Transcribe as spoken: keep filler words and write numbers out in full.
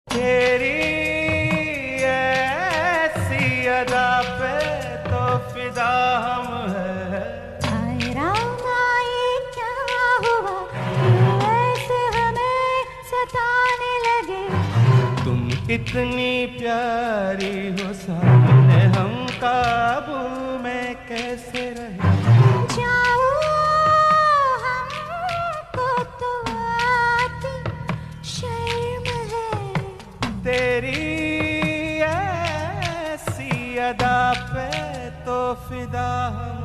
तेरी ऐसी अदा पे तो फिदा हम है। हाय रामा ये क्या हुआ, ऐसे हमें सताने लगे। तुम इतनी प्यारी हो सामने, हम काबू में कैसे रहे। जाओ हमको तो आती शर्म है। तेरी ऐसी अदा पे तो फिदा हम